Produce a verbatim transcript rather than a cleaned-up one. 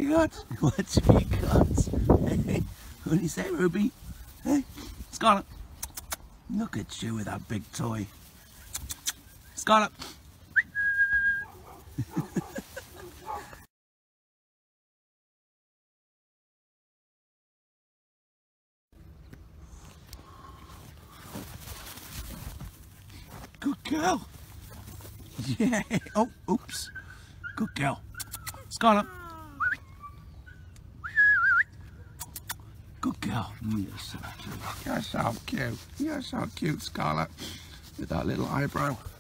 You got? What have you got? Hey, what do you say, Ruby? Hey, Scarlet. Look at you with that big toy. Scarlet. Good girl. Yeah. Oh, oops. Good girl. Scarlet. Good girl. You're so cute. You're so cute. You're so cute, Scarlet. With that little eyebrow.